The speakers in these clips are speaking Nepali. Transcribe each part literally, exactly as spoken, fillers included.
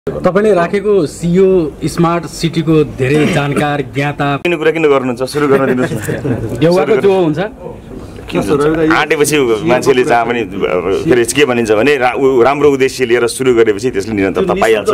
तपाईले राखेको सियो स्मार्ट सिटीको धेरै जानकार ज्ञाता किन कुरा किन गर्नुहुन्छ सुरु गर्न दिनुस् देउवाको जो हुन्छ आँटेपछि मान्छेले जहाँ पनि फेरि के भनिन्छ भने राम्रो उद्देश्य लिएर सुरु गरेपछि त्यसले निरन्तरता पाइहाल्छ।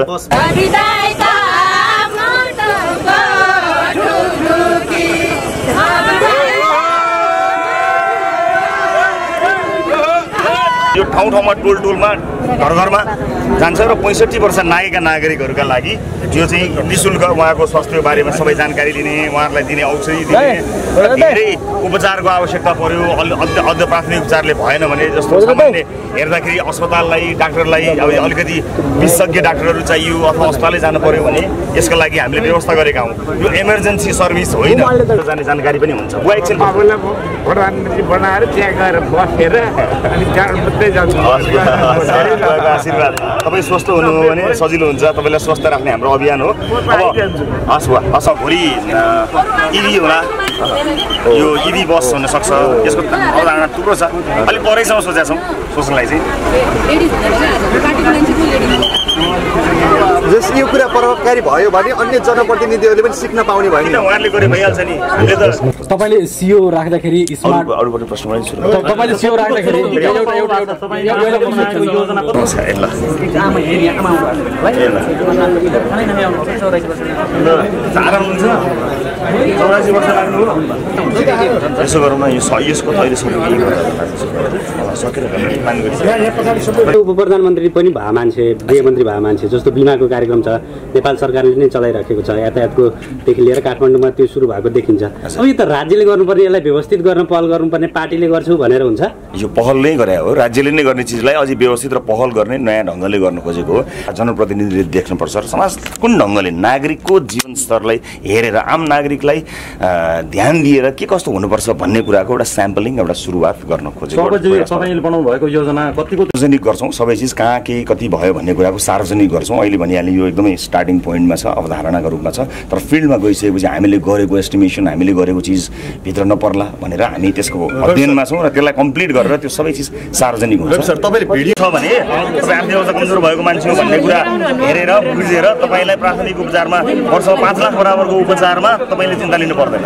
यो ठाउँ ठाउँमा टोल टोलमा घर घरमा जान्छ र पैँसठी वर्ष नागेका नागरिकहरूका लागि जो चाहिँ निःशुल्क उहाँको स्वास्थ्य बारेमा सबै जानकारी लिने, उहाँहरूलाई दिने औषधि दिने र धेरै उपचारको आवश्यकता पर्यो, अझ प्राथमिक उपचारले भएन भने जस्तो सामान्य हेर्दाखेरि अस्पताललाई डाक्टरलाई अब अलिकति विशेषज्ञ डाक्टरहरू चाहियो अथवा अस्पतालले जानु पर्यो भने यसका लागि हामीले व्यवस्था गरेका हौँ। यो इमर्जेन्सी सर्भिस होइन, जाने जानकारी पनि हुन्छ। बुवा एकछिन प्रधानमन्त्री बनाएर त्यहाँ गएर बसेर अनि आशीर्वाद तपाईँ स्वस्थ हुनुभयो भने सजिलो हुन्छ, तपाईँलाई स्वस्थ राख्ने हाम्रो अभियान हो। अब हस् बुवा हस् भोलि इभी होला, यो इभी बस हुनसक्छ, यसको अवधारणा थुप्रो छ, अलिक परैसम्म सोचेका छौँ सोच्नलाई चाहिँ। जस यो कुरा प्रभावकारी भयो भने अन्य जनप्रतिनिधिहरूले पनि सिक्न पाउने भयो नि, उहाँहरूले गरे भइहाल्छ नि। तपाईले सियो राख्दाखेरि स्मार्ट अरू पनि प्रश्न पनि सुरु तपाईले सियो राख्दाखेरि एउटा एउटा योजना चौरासी वर्ष लाग्नु यसो गरौँ न, यो यसको अहिलेसम्म सकेर उप प्रधानमन्त्री पनि भए मान्छे, गृहमन्त्री भए मान्छे, जस्तो बिमाको कार्यक्रम छ नेपाल सरकारले नै चलाइराखेको छ, यातायातकोदेखि लिएर काठमाडौँमा त्यो सुरु भएको देखिन्छ। अब यो त राज्यले गर्नुपर्ने, यसलाई व्यवस्थित गर्न पहल गर्नुपर्ने पार्टीले गर्छु भनेर हुन्छ। यो पहल नै गरे हो, राज्यले नै गर्ने चिजलाई अझै व्यवस्थित र पहल गर्ने नयाँ ढङ्गले गर्न खोजेको हो। जनप्रतिनिधिले देख्नुपर्छ र समाज कुन ढङ्गले नागरिकको जीवन स्तरलाई हेरेर आम नागरिकलाई ध्यान दिएर के कस्तो हुनुपर्छ भन्ने कुराको एउटा स्याम्पलिङ, एउटा सुरुवात गर्न खोजेको। तपाईले बनाउनु भएको योजना कतिको सार्वजनिक गर्छौँ, सबै चिज कहाँ के कति भयो भन्ने कुराको सार्वजनिक गर्छौँ। अहिले भनिहालेँ यो एकदमै स्टार्टिङ पोइन्टमा छ, अवधारणाको रूपमा छ, तर फिल्डमा गइसकेपछि हामीले गरेको एस्टिमेसन, हामीले गरेको चिज भित्र नपर्ला भनेर हामी त्यसको अध्ययनमा छौँ र त्यसलाई कम्प्लिट गरेर त्यो सबै चिज सार्वजनिक हुन्छ। सर तपाईँले भिडियो छ भने तपाईँ आर्थिक अवस्था कमजोर भएको मान्छे हो भन्ने कुरा हेरेर बुझेर तपाईँलाई प्राथमिक उपचारमा वर्षमा पाँच लाख बराबरको उपचारमा तपाईँले चिन्ता लिनु पर्दैन।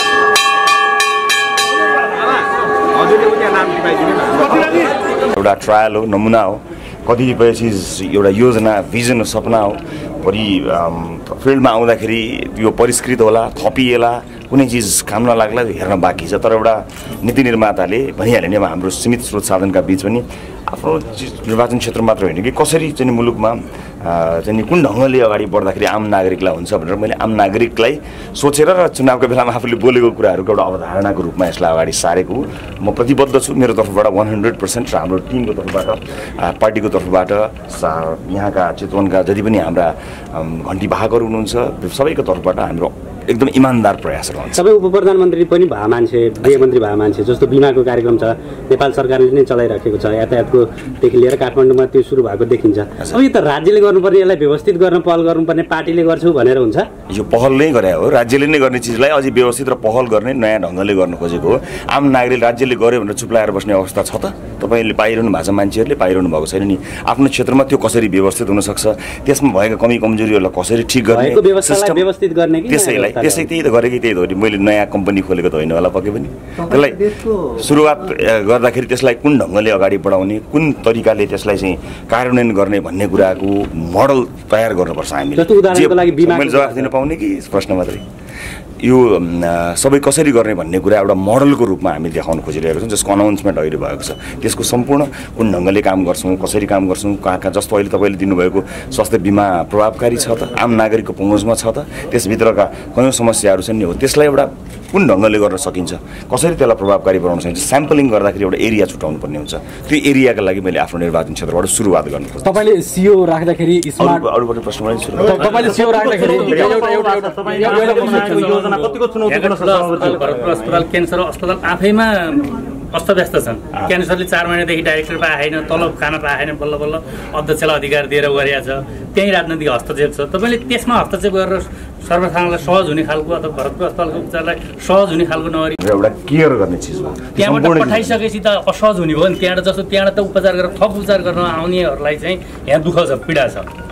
एउटा ट्रायल हो, नमुना हो, कतिपय चिज एउटा योजना, भिजन, सपना हो। भोलि फिल्डमा आउँदाखेरि यो परिष्कृत होला, थपिएला, कुनै चिज काम नलाग्ला हेर्न बाँकी छ। तर एउटा नीति निर्माताले भनिहाल्यो नि, अब हाम्रो सीमित स्रोत साधनका बिच पनि आफ्नो निर्वाचन क्षेत्र मात्र होइन कि कसरी चाहिँ मुलुकमा चाहिँ कुन ढङ्गले अगाडि बढ्दाखेरि आम नागरिकलाई हुन्छ भनेर मैले आम नागरिकलाई सोचेर र चुनावको बेलामा आफूले बोलेको कुराहरूको एउटा अवधारणाको रूपमा यसलाई अगाडि सारेको म प्रतिबद्ध छु। मेरो तर्फबाट वान हन्ड्रेड पर्सेन्ट र हाम्रो टिमको तर्फबाट, पार्टीको तर्फबाट, यहाँका चितवनका जति पनि हाम्रा घन्टी वाहकहरू हुनुहुन्छ सबैको तर्फबाट हाम्रो एकदम इमानदार प्रयास रहन्छ। सबै उप प्रधानमन्त्री पनि भए मान्छे, गृहमन्त्री भए मान्छे, जस्तो बिमाको कार्यक्रम छ नेपाल सरकारले नै चलाइराखेको छ, यातायातकोदेखि लिएर काठमाडौँमा त्यो सुरु भएको देखिन्छ। अब यो त राज्यले गर्नुपर्ने, यसलाई व्यवस्थित गर्न पहल गर्नुपर्ने पार्टीले गर्छु भनेर हुन्छ। यो पहल नै गरे हो, राज्यले नै गर्ने चिजलाई अझै व्यवस्थित र पहल गर्ने नयाँ ढङ्गले गर्न खोजेको हो। आम नागरिक राज्यले गर्यो भनेर चुप्लाएर बस्ने अवस्था छ त? तपाईँले पाइरहनु भएको छ, मान्छेहरूले पाइरहनु भएको छैन नि। आफ्नो क्षेत्रमा त्यो कसरी व्यवस्थित हुनसक्छ, त्यसमा भएका कमी कमजोरीहरूलाई कसरी ठिक गर्ने, व्यवस्थित गर्ने कि त्यसैलाई त्यसै त्यही त गरेकै त्यही त हो नि। मैले नयाँ कम्पनी खोलेको त होइन होला पक्कै पनि। त्यसलाई सुरुवात गर्दाखेरि त्यसलाई कुन ढङ्गले अगाडि बढाउने, कुन तरिकाले त्यसलाई चाहिँ कार्यान्वयन गर्ने भन्ने कुराको मोडल तयार गर्नुपर्छ हामीले। मैले जवाफ दिन पाउने कि प्रश्न मात्रै? यो सबै कसरी गर्ने भन्ने कुरा एउटा मोडलको रूपमा हामी देखाउन खोजिरहेको छौँ, जसको अनाउन्समेन्ट अहिले भएको छ। त्यसको सम्पूर्ण कुन ढङ्गले काम गर्छौँ, कसरी काम गर्छौँ, कहाँ कहाँ, जस्तो अहिले तपाईँले दिनुभएको स्वास्थ्य बिमा प्रभावकारी छ त, आम नागरिकको पहुँचमा छ त, त्यसभित्रका कयौँ समस्याहरू छन् नि हो, त्यसलाई एउटा कुन ढङ्गले गर्न सकिन्छ, कसरी त्यसलाई प्रभावकारी बनाउन सकिन्छ, स्याम्पलिङ गर्दाखेरि एउटा एरिया छुटाउनु पर्ने हुन्छ। त्यो एरियाका लागि मैले आफ्नो निर्वाचन क्षेत्रबाट सुरुवात गर्नु खोज्छु। तपाईँले सियो राख्दाखेरि अरू पनि प्रश्न पनि सुरु तपाईँले सियो राख्दाखेरि अस्पताल, क्यान्सर अस्पताल आफैमा अस्तव्यस्त छन्। क्यान्सरले चार महिनादेखि डाइरेक्टर पाएन, तलब खान पाएन, बल्ल बल्ल अध्यक्षलाई अधिकार दिएर गरिएको छ। त्यही राजनैतिक हस्तक्षेप छ। तपाईँले त्यसमा हस्तक्षेप गरेर सर्वसाधारणलाई सहज हुने खालको अथवा भरतपुर अस्पतालको उपचारलाई सहज हुने खालको नगरी एउटा केयर गर्ने चिज हो। त्यहाँबाट पठाइसकेपछि त असहज हुने भयो नि। त्यहाँबाट जस्तो त्यहाँबाट त उपचार गरेर थप उपचार गर्न आउनेहरूलाई चाहिँ यहाँ दुःख छ, पीडा छ।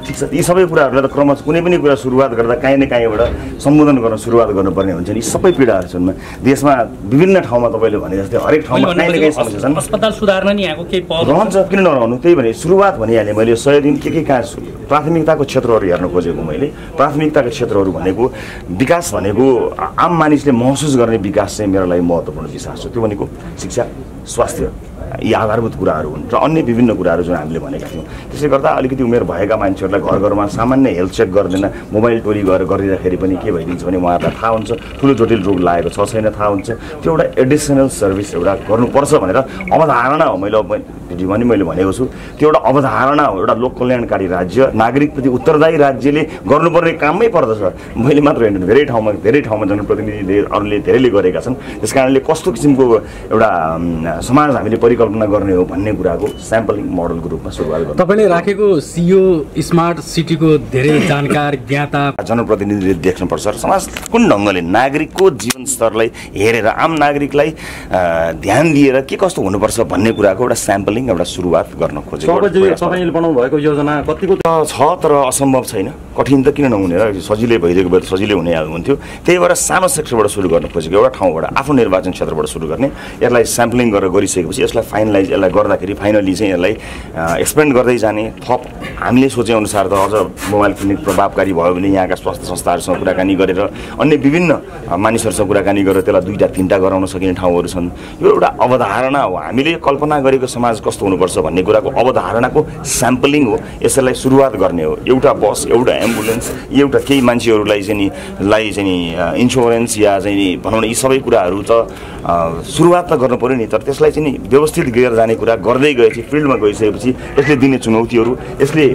ठिक छ, यी सबै कुराहरूलाई त क्रमश कुनै पनि कुरा सुरुवात गर्दा काहीँ न काहीँबाट सम्बोधन गर्न सुरुवात गर्नुपर्ने हुन्छ नि। यी सबै पीडाहरू छन्। देशमा विभिन्न ठाउँमा तपाईँले भने जस्तै हरेक ठाउँमा काहीँ न काहीँ समस्या छन्। अस्पताल सुधार्न नि यहाँको केही पहल रहन्छ, किन नरहनु? त्यही भने सुरुवात भनिहालेँ मैले। सय दिन के के कहाँ प्राथमिकताको क्षेत्रहरू हेर्न खोजेको मैले। प्राथमिकताको क्षेत्रहरू भनेको विकास भनेको आम मानिसले महसुस गर्ने विकास चाहिँ मेरो लागि महत्त्वपूर्ण विकास हो। त्यो भनेको शिक्षा, स्वास्थ्य, यी आधारभूत कुराहरू हुन् र अन्य विभिन्न कुराहरू जुन हामीले भनेका थियौँ। त्यसले गर्दा अलिकति उमेर भएका मान्छेहरूलाई घर घरमा सामान्य हेल्थ चेक गर्दैन, मोबाइल टोली गरेर गरिराखेरि पनि के भइदिन्छ भने उहाँहरूलाई थाहा हुन्छ ठुलो जटिल रोग लागेको छ छैन थाहा हुन्छ। त्यो एउटा एडिसनल सर्भिस एउटा गर्नुपर्छ भनेर अवधारणा हो। मैले भिडियोमा नि मैले भनेको छु, त्यो एउटा अवधारणा हो। एउटा लोक कल्याणकारी राज्य, नागरिकप्रति उत्तरदायी राज्यले गर्नुपर्ने काममै पर्दछ। मैले मात्र होइन, धेरै ठाउँमा धेरै ठाउँमा जनप्रतिनिधिले अरूले धेरैले गरेका छन्। त्यस कारणले कस्तो किसिमको एउटा समाज हामीले परिकल्पना गर्ने हो भन्ने कुराको स्याम्पलिङ मोडलको रूपमा सुरुवात गर्नु। तपाईँले राखेको सियो स्मार्ट सिटीको धेरै जानकार ज्ञाता जनप्रतिनिधिले देख्नुपर्छ समाज कुन ढङ्गले नागरिकको जीवन स्तरलाई हेरेर आम नागरिकलाई ध्यान दिएर के कस्तो हुनुपर्छ भन्ने कुराको एउटा स्याम्पलिङ एउटा सुरुवात गर्न खोजेको। तपाईँले बनाउनु भएको योजना कतिको छ तर असम्भव छैन। कठिन त किन नहुने र सजिलै भइदिएको भए सजिलै हुने हुन्थ्यो। त्यही भएर सानो सेक्टरबाट सुरु गर्न खोजेको, एउटा ठाउँबाट आफ्नो निर्वाचन क्षेत्रबाट सुरु गर्ने। यसलाई स्याम्पलिङ गरेर गरिसकेपछि यसलाई फाइनलाइज यसलाई गर्दाखेरि फाइनली चाहिँ यसलाई एक्सपेन्ड गर्दै जाने। थप हामीले सोचेअनुसार त अझ मोबाइल क्लिनिक प्रभावकारी भयो भने यहाँका स्वास्थ्य संस्थाहरूसँग कुराकानी गरेर अन्य विभिन्न मानिसहरूसँग कुराकानी गरेर त्यसलाई दुईवटा तिनवटा गराउन सकिने ठाउँहरू छन्। यो एउटा अवधारणा हो। हामीले कल्पना गरेको समाज कस्तो हुनुपर्छ भन्ने कुराको अवधारणाको स्याम्पलिङ हो। यसलाई सुरुवात गर्ने हो। एउटा बस, एउटा एम्बुलेन्स, एउटा केही मान्छेहरूलाई चाहिँ नि लाई चाहिँ नि इन्सुरेन्स या चाहिँ नि भनौँ न यी सबै कुराहरू त सुरुवात त गर्नु पऱ्यो नि। तर त्यसलाई चाहिँ नि व्यवस्थित गरेर जाने कुरा गर्दै गएपछि फिल्डमा गइसकेपछि यसले दिने चुनौतीहरू, यसले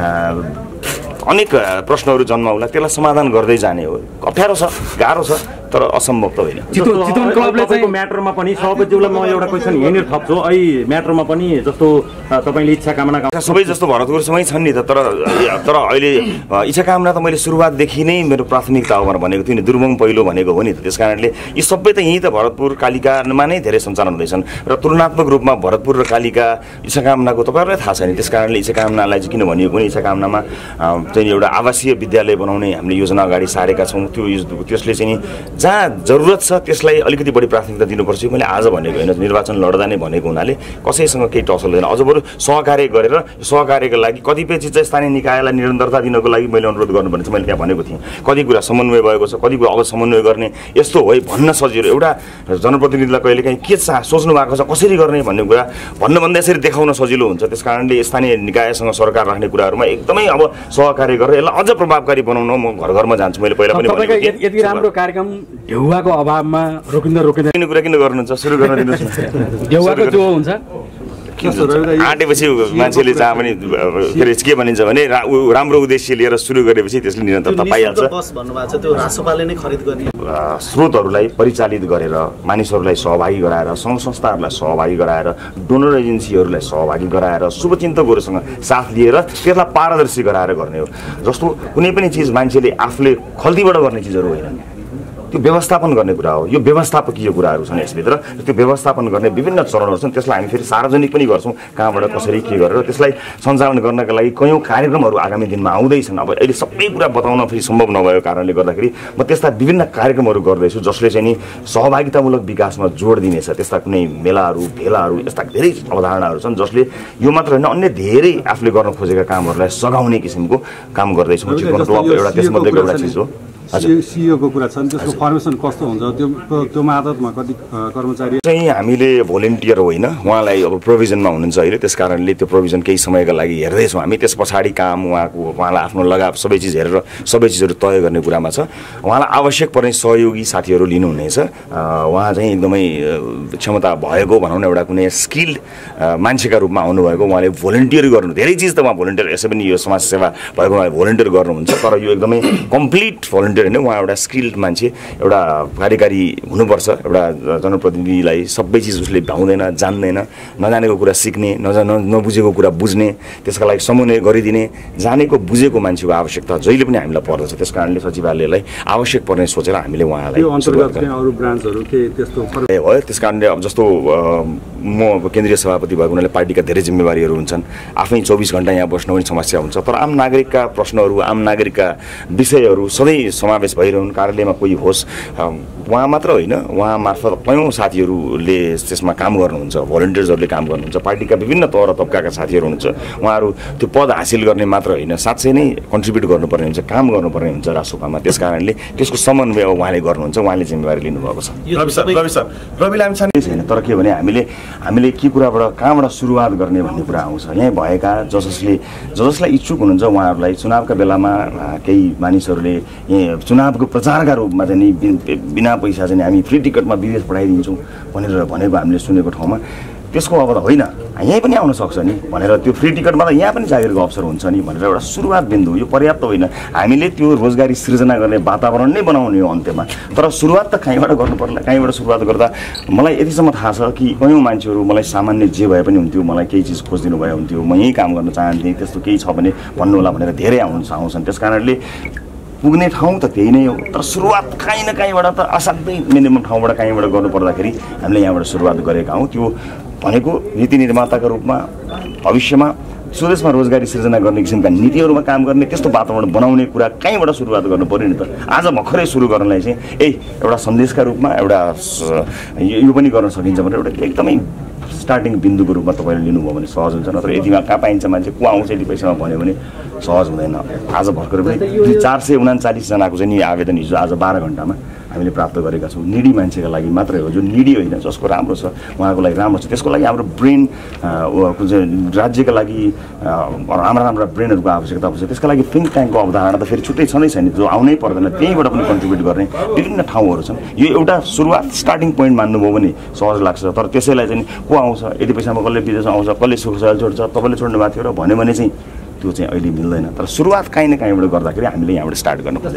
अनेक प्रश्नहरू जन्माउला, त्यसलाई समाधान गर्दै जाने हो। अप्ठ्यारो छ, गाह्रो छ, तर असम्भव त होइन। चितवन क्लबले चाहिँ म्याटरमा पनि सभापतिज्यूलाई म एउटा क्वेसन यहीँनिर थप्छु। अहिले म्याटरमा पनि जस्तो तपाईँले इच्छा कामना सबै जस्तो भरतपुरसँगै छन् नि त। तर तर अहिले इच्छा कामना त मैले सुरुवातदेखि नै मेरो प्राथमिकता हो भनेर भनेको थिएँ नि। दुर्गम पहिलो भनेको हो नि त। त्यस कारणले यी सबै त यहीँ त भरतपुर कालिकामा नै धेरै सञ्चालन हुँदैछन् र तुलनात्मक रूपमा भरतपुर र कालिका इच्छा कामनाको तपाईँहरूलाई थाहा छैन। त्यस कारणले इच्छा कामनालाई चाहिँ किन भनिएको भने इच्छा कामनामा चाहिँ एउटा आवासीय विद्यालय बनाउने हामीले योजना अगाडि सारेका छौँ। त्यो त्यसले चाहिँ जहाँ जरुरत छ त्यसलाई अलिकति बढी प्राथमिकता दिनुपर्छ। मैले आज भनेको होइन, निर्वाचन लड्दा नै भनेको हुनाले कसैसँग केही टसल हुँदैन। अझ बरु सहकार्य गरेर सहकार्यको लागि कतिपय चिज चाहिँ स्थानीय निकायलाई निरन्तरता दिनको लागि मैले अनुरोध गर्नुपर्ने चाहिँ मैले त्यहाँ भनेको थिएँ। कति कुरा समन्वय भएको छ, कति कुरा अब समन्वय गर्ने यस्तो हो भन्न सजिलो। एउटा जनप्रतिनिधिलाई कहिले काहीँ के चाह सोच्नु भएको छ कसरी गर्ने भन्ने कुरा भन्नुभन्दा यसरी देखाउन सजिलो हुन्छ। त्यस कारणले स्थानीय निकायसँग सरकार राख्ने कुराहरूमा एकदमै अब सहकार्य गरेर यसलाई अझ प्रभावकारी बनाउन म घर घरमा जान्छु। मैले पहिला पनि भनेको थिएँ। यति राम्रो कार्यक्रम ढेउवाको अभावमा रोकिँदा रोकिँदा किन कुरा किन गर्नुहुन्छ? सुरु गर्न दिनुहोस् न। ढेउवाको जो हुन्छ आँटेपछि मान्छेले जहाँ पनि के अरे के भनिन्छ भने राम्रो उद्देश्य लिएर सुरु गरेपछि त्यसले निरन्तरता पाइहाल्छ। स्रोतहरूलाई परिचालित गरेर मानिसहरूलाई सहभागी गराएर सङ्घ संस्थाहरूलाई सहभागी गराएर डोनर एजेन्सीहरूलाई सहभागी गराएर शुभचिन्तकहरूसँग साथ लिएर त्यसलाई पारदर्शी गराएर गर्ने हो। जस्तो कुनै पनि चिज मान्छेले आफूले खल्तीबाट गर्ने चिजहरू होइन, त्यो व्यवस्थापन गर्ने कुरा हो। यो व्यवस्थापकीय कुराहरू छन् यसभित्र। त्यो व्यवस्थापन गर्ने विभिन्न चरणहरू छन्। त्यसलाई हामी फेरि सार्वजनिक पनि गर्छौँ कहाँबाट कसरी के गरेर त्यसलाई सञ्चालन गर्नका लागि कयौँ कार्यक्रमहरू आगामी दिनमा आउँदैछन्। अब अहिले सबै कुरा बताउन फेरि सम्भव नभएको कारणले गर्दाखेरि म त्यस्ता विभिन्न कार्यक्रमहरू गर्दैछु जसले चाहिँ नि सहभागितामूलक विकासमा जोड दिनेछ। त्यस्ता कुनै मेलाहरू भेलाहरू यस्ता धेरै अवधारणाहरू छन् जसले यो मात्र होइन अन्य धेरै आफूले गर्न खोजेका कामहरूलाई सघाउने किसिमको काम गर्दैछौँ। चितवन क्लब एउटा त्यसमध्येको एउटा चिज हो। सिइओको कुरा छ नि, त्यसको फर्मेसन कस्तो हुन्छ? त्यो त्यो मातहतमा कति कर्मचारी चाहिँ हामीले भोलिन्टियर होइन, उहाँलाई अब प्रोभिजनमा हुनुहुन्छ अहिले। त्यस कारणले त्यो प्रोभिजन केही समयका लागि हेर्दैछौँ हामी। त्यस पछाडि काम उहाँको उहाँलाई आफ्नो लगाव सबै चिज हेरेर सबै चिजहरू तय गर्ने कुरामा छ। उहाँलाई आवश्यक पर्ने सहयोगी साथीहरू लिनुहुनेछ। उहाँ चाहिँ एकदमै क्षमता भएको भनौँ न एउटा कुनै स्किल्ड मान्छेका रूपमा आउनुभएको। उहाँले भोलिन्टियर गर्नु धेरै चिज त उहाँ भोलिन्टियर यसै पनि यो समाजसेवा भएको उहाँले भोलिन्टियर गर्नुहुन्छ। तर यो एकदमै कम्प्लिट भोलिन्टियर होइन, उहाँ एउटा स्किल्ड मान्छे, एउटा कार्यकारी हुनुपर्छ। एउटा जनप्रतिनिधिलाई सबै चिज उसले भ्याउँदैन, जान्दैन, नजानेको कुरा सिक्ने, नजा नबुझेको कुरा बुझ्ने, त्यसका लागि समन्वय गरिदिने जानेको बुझेको मान्छेको आवश्यकता जहिले पनि हामीलाई पर्दछ। त्यस कारणले सचिवालयलाई आवश्यक पर्ने सोचेर हामीले उहाँलाई अन्तर्गत अरू ब्रान्चहरू के त्यस्तो भयो। त्यस कारणले अब जस्तो म केन्द्रीय सभापति भएको हुनाले पार्टीका धेरै जिम्मेवारीहरू हुन्छन्, आफै चौबिस घन्टा यहाँ बस्न पनि समस्या हुन्छ। तर आम नागरिकका प्रश्नहरू, आम नागरिकका विषयहरू सधैँ समावेश भइरहन्। कार्यालयमा कोही होस्, उहाँ मात्र होइन, उहाँ मार्फत कयौँ साथीहरूले त्यसमा काम गर्नुहुन्छ, भलिन्टियर्सहरूले काम गर्नुहुन्छ, पार्टीका विभिन्न तह र तब्काका साथीहरू हुनुहुन्छ। उहाँहरू त्यो पद हासिल गर्ने मात्र होइन, साँच्चै नै कन्ट्रिब्युट गर्नुपर्ने हुन्छ, काम गर्नुपर्ने हुन्छ रासोपामा। त्यस कारणले त्यसको समन्वय उहाँले गर्नुहुन्छ, उहाँले जिम्मेवारी लिनुभएको छ। रवि सर, रवि सर, रवि लामिछाने छैन। तर के भने हामीले हामीले के कुराबाट कहाँबाट सुरुवात गर्ने भन्ने कुरा आउँछ। यहीँ भएका जस जसले जस जसलाई इच्छुक हुनुहुन्छ उहाँहरूलाई चुनावका बेलामा केही मानिसहरूले यहीँ चुनावको प्रचारका रूपमा चाहिँ नि बिना पैसा चाहिँ हामी फ्री टिकटमा विदेश पठाइदिन्छौँ भनेर भनेको हामीले सुनेको ठाउँमा त्यसको अब त होइन, यहीँ पनि आउन सक्छ नि भनेर, त्यो फ्री टिकटमा त यहाँ पनि जागिरको अवसर हुन्छ नि भनेर एउटा सुरुवात बिन्दु। यो पर्याप्त होइन, हामीले त्यो रोजगारी सृजना गर्ने वातावरण नै बनाउने हो अन्त्यमा। तर सुरुवात त कहीँबाट गर्नु पर्ला। कहीँबाट सुरुवात गर्दा मलाई यतिसम्म थाहा छ कि कयौँ मान्छेहरू मलाई सामान्य जे भए पनि हुन्थ्यो, मलाई केही चिज खोजिदिनु भए हुन्थ्यो, म यहीँ काम गर्न चाहन्थेँ, त्यस्तो केही छ भने भन्नु होला भनेर धेरै आउँछ आउँछन्। त्यस कारणले पुग्ने ठाउँ त त्यही नै हो, तर सुरुवात काहीँ न काहीँबाट त असाध्यै मिनिमम ठाउँबाट काहीँबाट गर्नु पर्दाखेरि हामीले यहाँबाट सुरुवात गरेका हौँ। त्यो भनेको नीति निर्माताका रूपमा भविष्यमा स्वदेशमा रोजगारी सृजना गर्ने किसिमका नीतिहरूमा काम गर्ने त्यस्तो वातावरण बनाउने कुरा कहीँबाट सुरुवात गर्नु पऱ्यो नि त। आज भर्खरै सुरु गर्नलाई चाहिँ ए एउटा सन्देशका रूपमा एउटा यो पनि गर्न सकिन्छ भनेर एउटा एकदमै स्टार्टिङ बिन्दुको रूपमा तपाईँले लिनुभयो भने सहज हुन्छ। नत्र यतिमा कहाँ पाइन्छ मान्छे को आउँछ यति पैसामा भन्यो भने सहज हुँदैन। आज भर्खर पनि चार सय उनाचालिसजनाको चाहिँ नि आवेदन हिजो आज बाह्र घन्टामा हामीले प्राप्त गरेका छौँ। निडी मान्छेका लागि मात्रै हो, जो निडी होइन, जसको राम्रो छ उहाँको लागि राम्रो छ। त्यसको लागि हाम्रो ब्रेन राज्यका लागि राम्रा राम्रा ब्रेनहरूको आवश्यकता हुन्छ। त्यसका लागि थिङ्क ट्याङ्कको अवधारणा त फेरि छुट्टै छँदै छैन, जो आउनै पर्दैन, त्यहीँबाट पनि कन्ट्रिब्युट गर्ने विभिन्न ठाउँहरू छन्। यो एउटा सुरुवात स्टार्टिङ पोइन्ट मान्नुभयो भने सहज लाग्छ। तर त्यसैलाई चाहिँ को आउँछ यति पैसामा, कसले विदेश आउँछ, कसले सुखसाल छोड्छ, तपाईँले छोड्नु भएको थियो र भन्यो भने चाहिँ त्यो चाहिँ अहिले मिल्दैन। तर सुरुवात काहीँ न काहीँबाट गर्दाखेरि हामीले यहाँबाट स्टार्ट गर्नुपर्छ।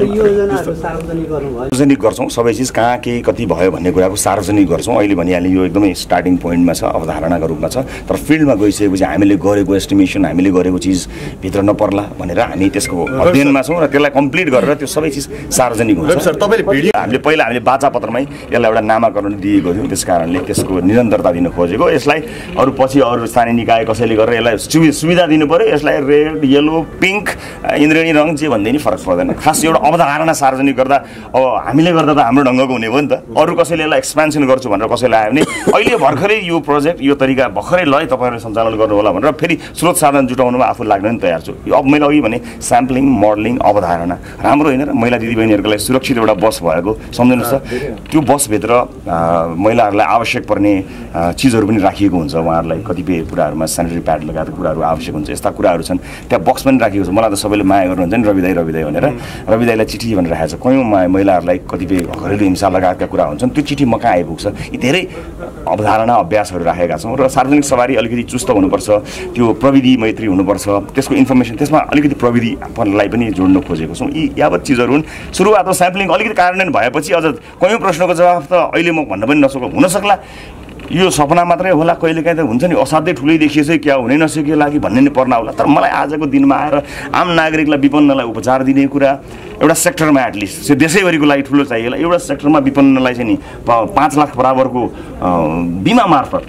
सार्वजनिक गर्छौँ सबै चिज, कहाँ के कति भयो भन्ने कुराको सार्वजनिक गर्छौँ। अहिले भनिहालेँ यो एकदमै स्टार्टिङ पोइन्टमा छ, अवधारणाको रूपमा छ। तर फिल्डमा गइसकेपछि हामीले गरेको एस्टिमेसन, हामीले गरेको चिज भित्र नपर्ला भनेर हामी त्यसको अध्ययनमा छौँ र त्यसलाई कम्प्लिट गरेर त्यो सबै चिज सार्वजनिक हुन्छ। सर तपाईँले भिडियो हामीले पहिला हामीले बाचापत्रमै यसलाई एउटा नामाकरण दिएको थियौँ, त्यस कारणले त्यसको निरन्तरता दिन खोजेको। यसलाई अरू पछि अरू स्थानीय निकाय कसैले गरेर यसलाई सुविधा दिनु पऱ्यो। यसलाई रेड, येलो, पिङ्क, इन्द्रेणी रङ जे भन्दै नि फरक पर्दैन। खास एउटा अवधारणा सार्वजनिक गर्दा अब हामीले गर्दा त हाम्रो ढङ्गको हुने भयो नि त। अरू कसैले यसलाई एक्सपेन्सन गर्छु भनेर कसैले आयो भने अहिले भर्खरै यो प्रोजेक्ट यो तरिका भर्खरै ल तपाईँहरूले सञ्चालन गर्नु होला भनेर फेरि स्रोत साधन जुटाउनुमा आफू लाग्न पनि तयार छु। यो अब मैले अघि भने स्याम्पलिङ, मोडलिङ, अवधारणा राम्रो होइन र महिला दिदीबहिनीहरूको लागि सुरक्षित एउटा बस भएको सम्झिनुहोस् त। त्यो बसभित्र महिलाहरूलाई आवश्यक पर्ने चिजहरू पनि राखिएको हुन्छ। उहाँहरूलाई कतिपय कुराहरूमा सेनिटरी प्याड लगायत कुराहरू आवश्यक हुन्छ, यस्ता कुराहरू छन्। त्यहाँ बक्स पनि राखिएको छ। मलाई त सबैले माया गर्नुहुन्छ नि रवि दाई रवि दाई भनेर, रवि दाईलाई चिठी भनेर राखेको छ। कयौँ महिलाहरूलाई कतिपय घरेलु हिंसा लगायतका कुरा हुन्छन्, त्यो चिठी म कहाँ आइपुग्छ। यी धेरै अवधारणा अभ्यासहरू राखेका छौँ। र सार्वजनिक सवारी अलिकति चुस्त हुनुपर्छ, त्यो प्रविधि मैत्री हुनुपर्छ, त्यसको इन्फर्मेसन त्यसमा अलिकति प्रविधिलाई पनि जोड्न खोजेको छौँ। यी यावत चिजहरू हुन्। सुरुवातमा स्याम्पलिङ अलिकति कार्यान्वयन भएपछि अझ कयौँ प्रश्नको जवाफ त अहिले म भन्न पनि नसक्नु हुनसक्ला। यो सपना मात्रै होला, कहिलेकाहीँ त हुन्छ नि असाध्यै ठुलै देखिएछ क्या हुनै नसक्यो लागि भन्ने नै पर्न होला। तर मलाई आजको दिनमा आएर आम नागरिकलाई विपन्नलाई उपचार दिने कुरा एउटा सेक्टरमा एटलिस्ट त्यो देशैभरिको लागि ठुलो चाहियो होला। एउटा सेक्टरमा विपन्नलाई चाहिँ नि पाँच लाख बराबरको बिमा मार्फत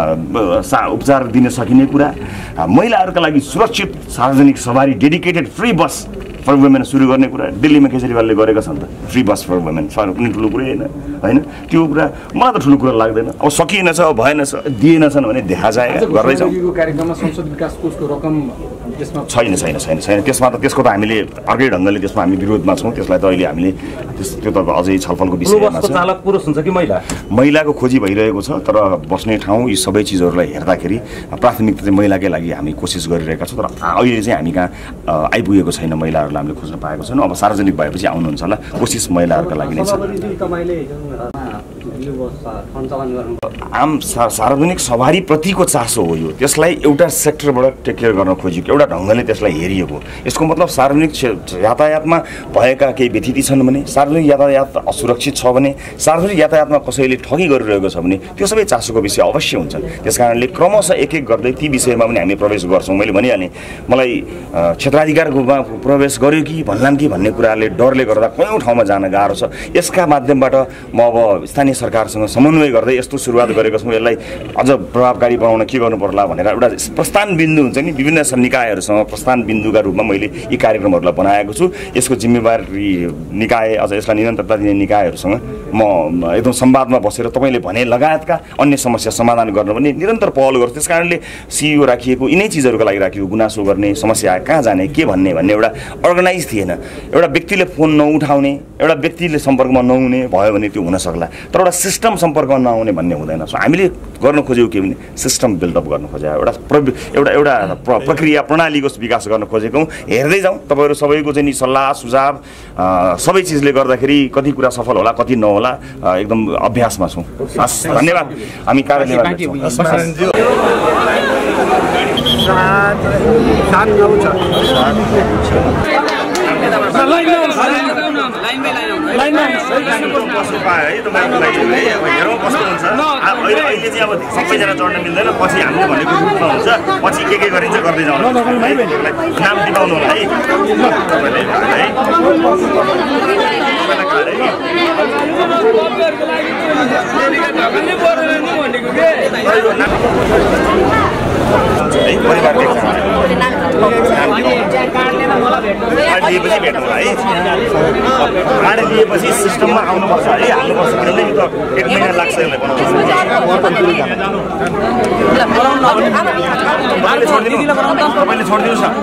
उपचार दिन सकिने कुरा, महिलाहरूका लागि सुरक्षित सार्वजनिक सवारी dedicated free bus for women सुरु गर्ने कुरा दिल्लीमा केजरीवालले गरेका छन् त। Free bus for women sir कुनै ठुलो कुरै होइन होइन, त्यो कुरा मलाई त ठुलो कुरा लाग्दैन। अब सकिएनछ, भएनछ, दिएनछन् भने देखा जाए गर्दैछौँ। कार्यक्रममा संसद विकास कोषको रकम त्यसमा छैन छैन छैन छैन त्यसमा त त्यसको त हामीले अर्कै ढङ्गले त्यसमा हामी विरोधमा छौँ। त्यसलाई त अहिले हामीले त्यो त अझै छलफलको विषयमा छ। चालक पुरुष हुन्छ कि महिला महिलाको खोजी भइरहेको छ। तर बस्ने ठाउँ यी सबै चिजहरूलाई हेर्दाखेरि प्राथमिकता चाहिँ महिलाकै लागि हामी कोसिस गरिरहेका छौँ। तर अहिले चाहिँ हामी कहाँ आइपुगेको छैन, महिलाहरूलाई हामीले खोज्न पाएको छैन। अब सार्वजनिक भएपछि आउनुहुन्छ होला, कोसिस महिलाहरूका लागि नै छ। आम सार्वजनिक सवारीप्रतिको चासो हो यो, त्यसलाई एउटा सेक्टरबाट टेक केयर गर्न खोजिएको, एउटा ढङ्गले त्यसलाई हेरिएको। यसको मतलब सार्वजनिक यातायातमा भएका केही व्यथिति छन् भने, सार्वजनिक यातायात असुरक्षित छ भने, सार्वजनिक यातायातमा कसैले ठगी गरिरहेको छ भने त्यो सबै चासोको विषय अवश्य हुन्छ। त्यस कारणले क्रमशः एक एक गर्दै ती विषयमा पनि हामी प्रवेश गर्छौँ। मैले भनिहालेँ मलाई क्षेत्राधिकारकोमा प्रवेश गर्यो कि भन्लान् कि भन्ने कुराले डरले गर्दा कयौँ ठाउँमा जान गाह्रो छ। यसका माध्यमबाट म अब स्थानीय सरकार सरकारसँग समन्वय गर्दै यस्तो सुरुवात गरेको छौँ, यसलाई अझ प्रभावकारी बनाउन के गर्नु पर्ला भनेर एउटा प्रस्थान बिन्दु हुन्छ नि, विभिन्न निकायहरूसँग प्रस्थान बिन्दुका रूपमा मैले यी कार्यक्रमहरूलाई बनाएको छु। यसको जिम्मेवारी निकाय अझ यसलाई निरन्तरता दिने निकायहरूसँग म एकदम संवादमा बसेर तपाईँले भने लगायतका अन्य समस्या समाधान गर्न पनि निरन्तर पहल गर्छु। त्यस कारणले सिइओ राखिएको यिनै चिजहरूका लागि राखिएको, गुनासो गर्ने, समस्या कहाँ जाने के भन्ने भन्ने एउटा अर्गनाइज थिएन। एउटा व्यक्तिले फोन नउठाउने, एउटा व्यक्तिले सम्पर्कमा नहुने भयो भने त्यो हुन सक्ला, तर एउटा सिस्टम सम्पर्कमा नआउने भन्ने हुँदैन। सो हामीले गर्न खोजेको के भने सिस्टम बिल्डअप गर्न खोजेको, एउटा एउटा एउटा प्रक्रिया प्रणालीको विकास गर्न खोजेको। हेर्दै जाउँ तपाईँहरू सबैको चाहिँ नि सल्लाह सुझाव सबै चिजले गर्दाखेरि कति कुरा सफल होला कति नहोला एकदम अभ्यासमा छौँ। हस्, धन्यवाद। हामी कार्यालयमा अहिले चाहिँ अब सबैजना चढ्न मिल्दैन, पछि हामीले भनेको रूपमा हुन्छ, पछि के के गरिन्छ गर्दै जाउँ। नाम टिपाउनु होला है दिएपछि भेट्नुला है, कार्ड दिएपछि सिस्टममा आउनुपर्छ है, हाल्नुपर्छ, किनभने यो त एक महिना लाग्छ यसलाई तपाईँले छोडिदिनुहोस् न,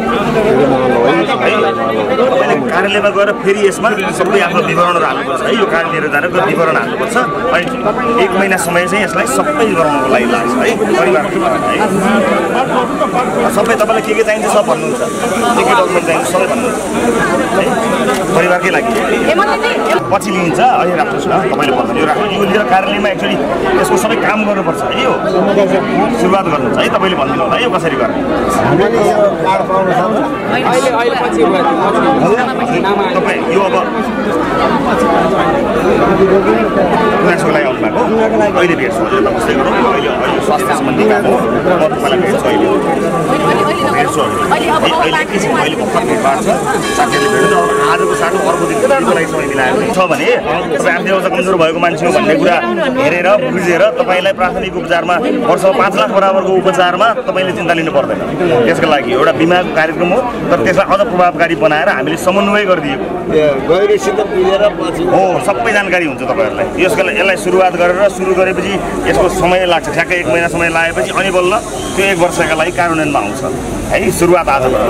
तपाईँले कार्यालयमा गएर फेरि यसमा सबै आफ्नो विवरणहरू हाल्नुपर्छ है, यो कार्ड लिएर जाएर विवरण हाल्नुपर्छ। अनि एक महिना समय चाहिँ यसलाई सबै गराउनुको लागि लाग्छ है, परिवार सबै तपाईँलाई के के चाहिन्छ सब भन्नुहुन्छ, के के डकुमेन्ट चाहिन्छ सबै भन्नुहुन्छ है, परिवारकै लागि पछि लिन्छ। अहिले राख्नुहोस् न, तपाईँले भन्नु यो राख्नु, यो लिएर कार्यालयमा एक्चुअली यसको सबै काम गर्नुपर्छ है, यो सुरुवात गर्नुहुन्छ है, तपाईँले भनिदिनु होला यो कसरी गर्ने। तपाईँ यो अब गुनासोको लागि आउनु भएको, अहिले भेट्छु हजुर नमस्ते गरौँ, अहिले अहिले स्वास्थ्य सम्बन्धी काम हो, म तपाईँलाई भेट्छु अहिले भेट्छु अहिले एकैछिन अहिले भर्खर भेट भएको छ, साथीहरूले भेट्छ। अब आजको साटो अर्को दिनको लागि समय मिलाएको छ भने तपाईँ आर्थिक अवस्था कमजोर भएको मान्छे हो भन्ने कुरा हेरेर बुझेर तपाईँलाई प्राथमिक उपचारमा वर्षमा पाँच लाख बराबरको उपचारमा तपाईँले चिन्ता लिनु पर्दैन। त्यसको लागि एउटा बिमाको कार्यक्रम हो, तर त्यसलाई अझ प्रभावकारी बनाएर हामीले समन्वय गरिदिएको हो, सबै जानकारी हुन्छ तपाईँहरूलाई। यसको यसलाई सुरुवात गरेर सुरु गरेपछि यसको समय लाग्छ, ठ्याक्कै एक महिना समय लागेपछि अनि बल्ल त्यो एक वर्षका लागि कार्यान्वयनमा आउँछ है। सुरुवात आजबाट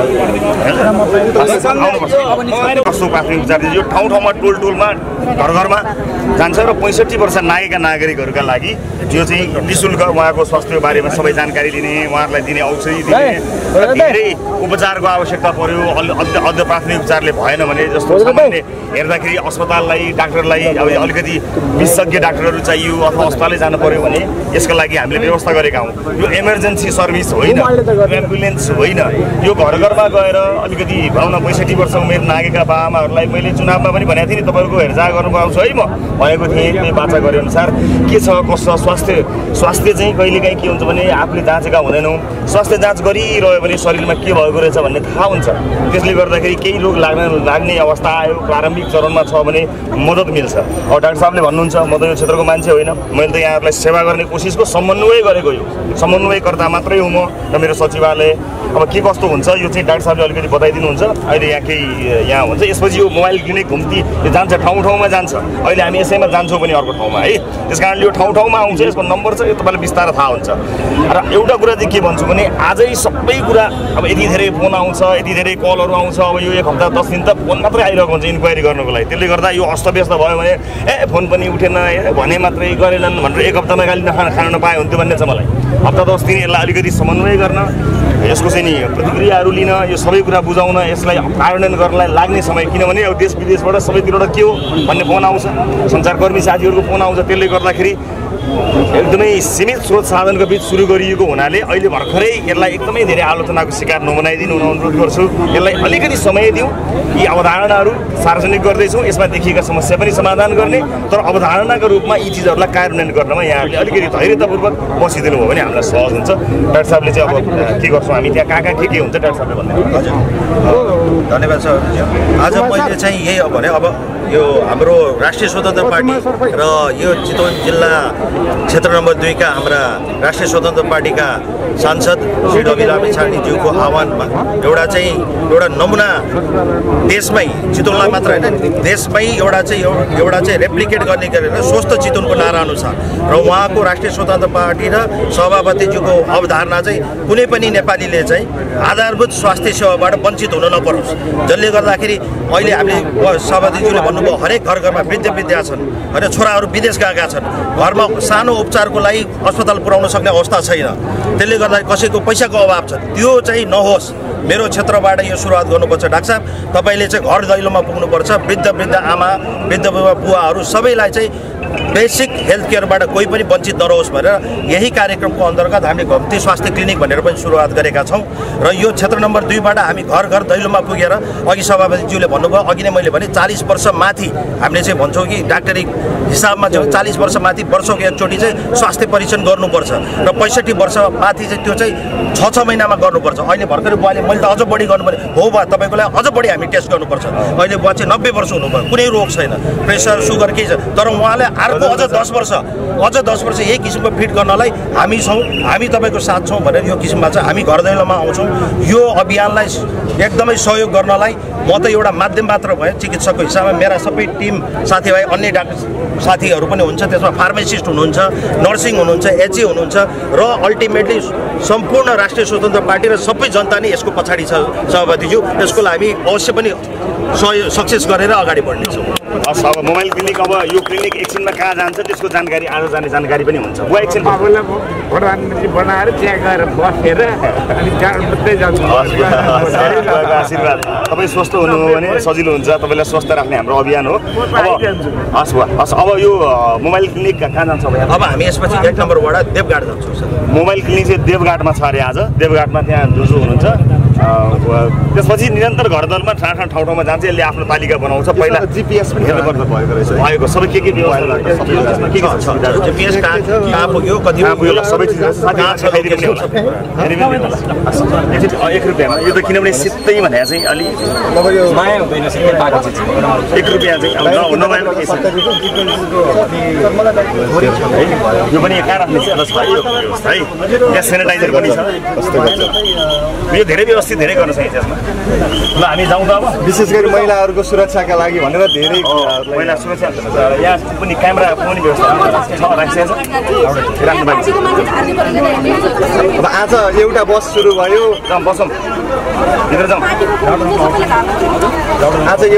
कस्तो प्राथमिक उपचार यो ठाउँ ठाउँमा टोल टोलमा घर घरमा जान्छ र पैँसठी वर्ष नागेका नागरिकहरूका लागि जो चाहिँ निःशुल्क उहाँको स्वास्थ्य बारेमा सबै जानकारी लिने, उहाँहरूलाई दिने औषधि दिने, धेरै उपचारको आवश्यकता पर्यो, अझ प्राथमिक उपचारले भएन भने जस्तो सामान्य हेर्दाखेरि अस्पताललाई डाक्टरलाई अब अलिकति विशेषज्ञ डाक्टरहरू चाहियो अथवा अस्पतालले जानु पर्यो भने यसका लागि हामीले व्यवस्था गरेका हौँ। यो इमर्जेन्सी सर्भिस होइन, एम्बुलेन्स होइन, यो घर घरमा गएर अलिकति भनौँ न पैँसठी वर्ष उमेर नागेका बाबाआमाहरूलाई मैले चुनावमा पनि भनेको थिएँ नि तपाईँहरूको हेरचाह गर्नु पाउँछु है, म भनेको थिएँ त्यही बाचा गरे अनुसार के छ कसो स्वास्थ्य स्वास्थ्य चाहिँ कहिलेकाहीँ के हुन्छ भने आफूले जाँचेका हुँदैनौँ, स्वास्थ्य जाँच गरिरह्यो भने शरीरमा के भएको रहेछ भन्ने थाहा हुन्छ। त्यसले गर्दाखेरि केही रोग लाग्न लाग्ने अवस्था आयो प्रारम्भिक चरणमा छ भने मद्दत मिल्छ। अब डाक्टर साहबले भन्नुहुन्छ म त यो क्षेत्रको मान्छे होइन, मैले त यहाँहरूलाई सेवा गर्ने कोसिसको समन्वय गरेको, यो समन्वयकर्ता मात्रै हो म र मेरो सचिवालय। अब के कस्तो हुन्छ यो चाहिँ डाक्टर साहबले अलिकति बताइदिनुहुन्छ। अहिले यहाँ केही यहाँ हुन्छ, यसपछि यो मोबाइल क्लिनिक घुम्ती यो जान्छ, ठाउँ ठाउँमा जान्छ। अहिले हामी यसैमा जान्छौँ पनि अर्को ठाउँमा है, त्यस कारणले यो ठाउँ ठाउँमा आउँछ, यसको नम्बर छ, यो तपाईँलाई बिस्तारै थाहा हुन्छ। र एउटा कुरा चाहिँ के भन्छु भने आजै सबै कुरा अब यति धेरै फोन आउँछ, यति धेरै कलहरू आउँछ, अब यो एक हप्ता दस दिन त फोन मात्रै आइरहेको हुन्छ इन्क्वायरी गर्नको लागि। त्यसले गर्दा यो अस्तव्यस्त भयो भने ए फोन पनि उठेन, भने मात्रै गरेनन् भनेर एक हप्तामा गाली नखान खान नपाए हुन्थ्यो भन्ने छ मलाई। हप्ता दस दिन यसलाई अलिकति समन्वय गर्न, यसको चाहिँ नि प्रतिक्रियाहरू लिन, यो सबै कुरा बुझाउन, यसलाई कार्यान्वयन गर्नलाई लाग्ने समय, किनभने अब देश विदेशबाट सबैतिरबाट के हो भन्ने फोन आउँछ, सञ्चारकर्मी साथीहरूको फोन आउँछ। त्यसले गर्दाखेरि एकदमै सीमित स्रोत साधनको बिच सुरु गरिएको हुनाले अहिले भर्खरै यसलाई एकदमै धेरै आलोचनाको शिकार नबनाइदिनु हुन अनुरोध गर्छु। यसलाई अलिकति समय दिउँ, यी अवधारणाहरू सार्वजनिक गर्दैछौँ, यसमा देखिएका समस्या पनि समाधान गर्ने, तर अवधारणाको रूपमा यी चिजहरूलाई कार्यान्वयन गर्नमा यहाँहरूले अलिकति धैर्यतापूर्वक बसिदिनु भयो भने हामीलाई सहज हुन्छ। डाक्टर साहबले चाहिँ अब के गर्छौँ हामी त्यहाँ कहाँ कहाँ के के हुन्छ डाक्टर साहबले भन्दै। धन्यवाद सर। आज मैले चाहिँ यही भने अब यो हाम्रो राष्ट्रिय स्वतन्त्र पार्टी र यो चितवन जिल्ला क्षेत्र नम्बर दुईका हाम्रा राष्ट्रिय स्वतन्त्र पार्टीका सांसद श्री रवि लामिछानेज्यूको आह्वानमा एउटा चाहिँ एउटा नमुना देशमै चितवनलाई मात्र होइन देशमै एउटा चाहिँ एउटा चाहिँ रेप्लिकेट गर्ने गरेर स्वस्थ चितवनको नारा अनुसार र उहाँको राष्ट्रिय स्वतन्त्र पार्टी र सभापतिज्यूको अवधारणा चाहिँ कुनै पनि नेपालीले चाहिँ आधारभूत स्वास्थ्य सेवाबाट वञ्चित हुन नपरोस्, जसले गर्दाखेरि अहिले हामीले सभापतिज्यूले भन्नुभयो हरेक घर घरमा वृद्ध विद्या छन् होइन, छोराहरू विदेश गएका छन्, घरमा सानो उपचारको लागि अस्पताल पुर्याउन सक्ने अवस्था छैन, त्यसले गर्दा कसैको पैसाको अभाव छ, त्यो चाहिँ नहोस्। मेरो क्षेत्रबाट यो सुरुवात गर्नुपर्छ। डाक्टर साहब तपाईँले चाहिँ घर दैलोमा पुग्नुपर्छ, वृद्ध वृद्ध आमा वृद्ध बुवाहरू सबैलाई चाहिँ बेसिक हेल्थ केयरबाट कोही पनि वञ्चित नरहोस् भनेर यही कार्यक्रमको अन्तर्गत हामीले घम्ती स्वास्थ्य क्लिनिक भनेर पनि सुरुवात गरेका छौँ र यो क्षेत्र नम्बर दुईबाट हामी घर घर दैलोमा पुगेर अघि सभापतिज्यूले भन्नुभयो, अघि नै मैले भने चालिस वर्ष माथि हामीले चाहिँ भन्छौँ कि डाक्टरी हिसाबमा चाहिँ चालिस वर्ष माथि वर्षको एकचोटि चाहिँ स्वास्थ्य परीक्षण गर्नुपर्छ र पैँसठी वर्ष माथि चाहिँ त्यो चाहिँ छ छ महिनामा गर्नुपर्छ। अहिले भर्खरै बुवाले मैले त अझ बढी गर्नुपर्ने हो बा तपाईँको लागि अझ बढी हामी टेस्ट गर्नुपर्छ। अहिले बुवा चाहिँ नब्बे वर्ष हुनुभयो, कुनै रोग छैन, प्रेसर सुगर केही छ, तर उहाँले अर्को अझ दस वर्ष अझ दस वर्ष यही किसिमको फिट गर्नलाई हामी छौँ, हामी तपाईँको साथ छौँ भनेर यो किसिममा चाहिँ हामी घर दैलोमा आउँछौँ। यो अभियानलाई एकदमै सहयोग गर्नलाई म त एउटा माध्यम मात्र भएँ चिकित्सकको हिसाबमा, मेरा सबै टिम साथीभाइ अन्य डाक्टर साथीहरू पनि हुन्छ, त्यसमा फार्मासिस्ट हुनुहुन्छ, नर्सिङ हुनुहुन्छ, एचए हुनुहुन्छ र अल्टिमेटली सम्पूर्ण राष्ट्रिय स्वतन्त्र पार्टी र सबै जनता नै यसको पछाडि छ सभापतिज्यू। यसको लागि हामी अवश्य पनि सहयोग सक्सेस गरेर अगाडि बढ्नेछौँ। हस्, अब मोबाइल क्लिनिक अब यो क्लिनिक एकछिनमा कहाँ जान्छ त्यसको जानकारी आज जाने जानकारी पनि हुन्छ। बुवा एकछिन प्रधानमन्त्री बनाएर त्यहाँ गएर बसेर अनि मात्रै जान्छ। आशीर्वाद, तपाईँ स्वस्थ हुनुभयो भने सजिलो हुन्छ, तपाईँलाई स्वस्थ राख्ने हाम्रो अभियान हो। अब हस् बुवा, हस् अब यो मोबाइल क्लिनिक कहाँ जान्छ अब हामी यसपछि एक नम्बर वडा देवघाट जान्छौँ सर। मोबाइल क्लिनिक चाहिँ देवघाटमा छ अरे आज, देवघाटमा त्यहाँ जोजो हुनुहुन्छ, त्यसपछि निरन्तर घर दलमा ठा ठा ठाउँ ठाउँमा जान्छ, यसले आफ्नो तालिका बनाउँछ। पहिला जिपिएस पनि हेर्नुपर्छ भएको रहेछ, भएको सबै के के व्यवस्था के के छ, जिपिएस कहाँ कहाँ पुग्यो कति पुग्यो सबै चिज कहाँ छ फेरि पनि होला एक रुपियाँमा। यो त किनभने सित्तै भने चाहिँ अलि माया हुँदैन सित्तै पाएको चिज एक रुपियाँ चाहिँ नमाएको के छ यो पनि कहाँ राख्ने चाहिँ है व्यवस्था है। यहाँ सेनिटाइजर पनि छ, यो धेरै व्यवस्थित धेरै गर्न सकिन्छ यसमा। ल हामी जाउँ त अब। विशेष गरी महिलाहरूको सुरक्षाका लागि भनेर धेरै महिला सुरक्षा यहाँ पनि क्यामेरा पनि व्यवस्था छ राखिसकेको छ, राख्नु भएको छ। अब आज एउटा बस सुरु भयो, बसौँ भित्र जाउँ। आज